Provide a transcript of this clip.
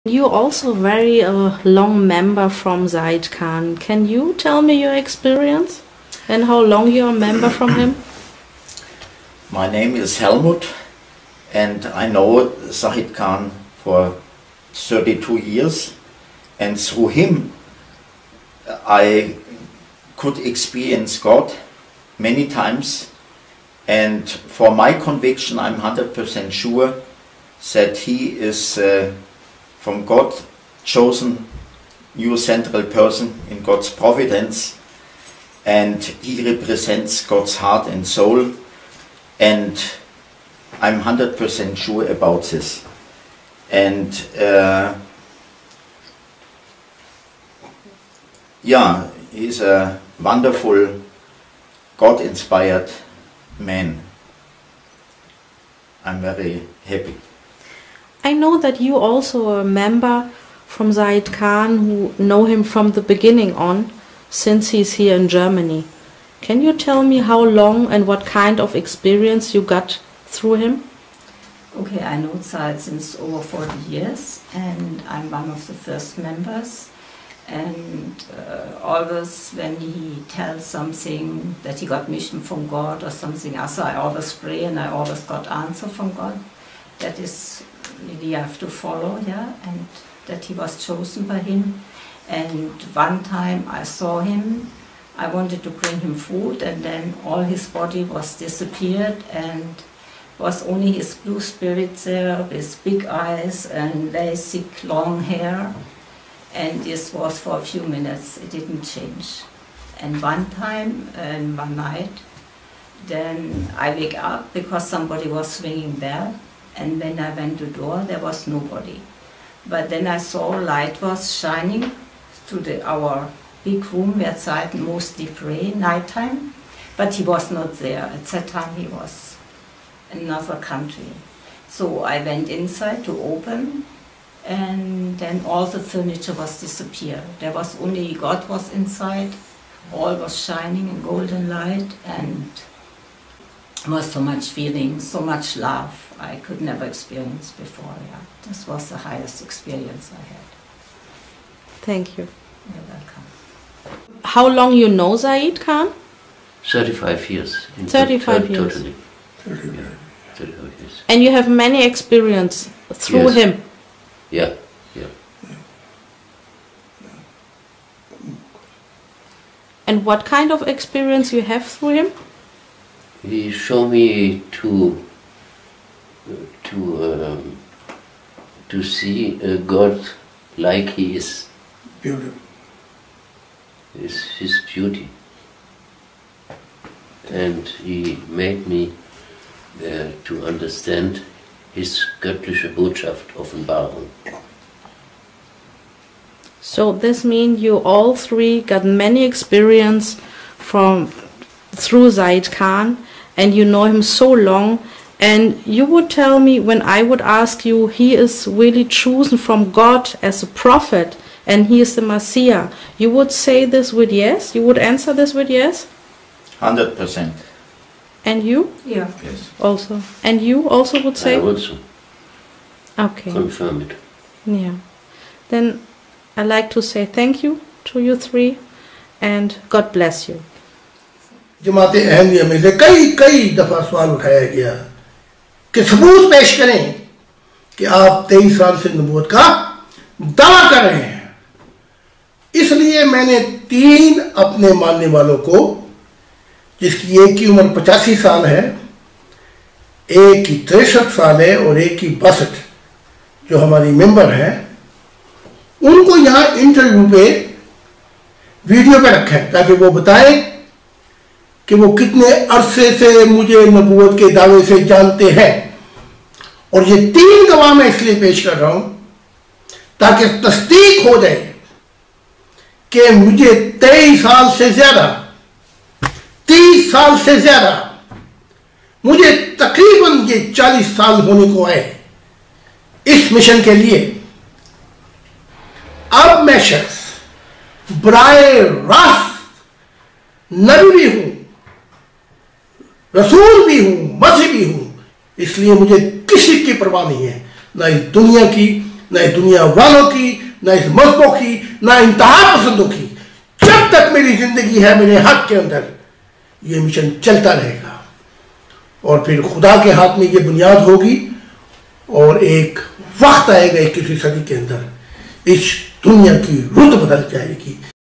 You also very long member from Zaid Khan. Can you tell me your experience and how long you're a member from him? My name is Helmut and I know Zaid Khan for 32 years, and through him I could experience God many times, and for my conviction I'm 100% sure that he is from God chosen new central person in God's providence, and he represents God's heart and soul, and I'm 100% sure about this. And yeah, he's a wonderful God-inspired man. I'm very happy. I know that you also are a member from Zaid Khan who know him from the beginning on, since he's here in Germany. Can you tell me how long and what kind of experience you got through him? Okay, I know Zaid since over 40 years and I'm one of the first members. And always when he tells something that he got mission from God or something else, I always pray and I always got answer from God. That is really you have to follow, yeah, and that he was chosen by him. And one time I saw him, I wanted to bring him food, and then all his body was disappeared and was only his blue spirit there with big eyes and very thick long hair. And this was for a few minutes, it didn't change. And one time, one night, then I wake up because somebody was ringing bell, and when I went to the door, there was nobody. But then I saw light was shining to our big room where Zaid mostly pray nighttime, but he was not there. At that time he was in another country. So I went inside to open, and then all the furniture was disappeared. There was only God was inside, all was shining in golden light, and was so much feeling, so much love I could never experience before. Yeah. This was the highest experience I had. Thank you. You're welcome. How long you know Zaid Khan? 35 years. 35 years. Totally. 35 years. And you have many experience through Yes. him? Yeah, yeah. And what kind of experience you have through him? He showed me to see God like he is. Beautiful. Is his beauty. And he made me to understand his göttliche Botschaft, Offenbarung. So this means you all three got many experience through Zaid Khan, and you know him so long, and you would tell me, when I would ask you, he is really chosen from God as a prophet and he is the Messiah, you would say this with yes? You would answer this with yes? 100%. And you? Yeah. Yes. Also. And you also would say? I also Okay. confirm it. Yeah. Then I'd like to say thank you to you three and God bless you. जमात अहमदिया में से कई दफा सवाल उठाया गया कि सबूत पेश करें कि आप 23 साल से नबूवत का दावा कर रहे हैं। इसलिए मैंने 3 अपने मानने वालों को, जिसकी एक की उम्र 85 साल है, एक की 63 साल है और एक की 62, जो हमारी मेंबर हैं, उनको यहाँ इंटरव्यू पे वीडियो पे रखा है ताकि वो बताएं कि वो कितने अरसे से मुझे नबूवत के दावे से जानते हैं। और ये 3 गवाह मैं इसलिए पेश कर रहा हूं ताकि तस्दीक हो जाए कि मुझे 23 साल से ज्यादा, 30 साल से ज्यादा, मुझे तकरीबन ये 40 साल होने को आए इस मिशन के लिए। अब मैं शख्स बराए रास्त नबी भी हूं, रसूल भी हूं, मसीह भी हूं, इसलिए मुझे किसी की परवाह नहीं है, ना इस दुनिया की نہ اس دنیا والوں کی، نہ اس مذہبوں کی، نہ انتہا پسندوں کی. جب تک میری زندگی ہے میرے ہاتھ کے اندر یہ مشن چلتا رہے گا. اور پھر خدا کے ہاتھ میں یہ بنیاد ہوگی اور ایک وقت آئے گا 21ویں صدی کے اندر اس دنیا کی رت بدل جائے گی.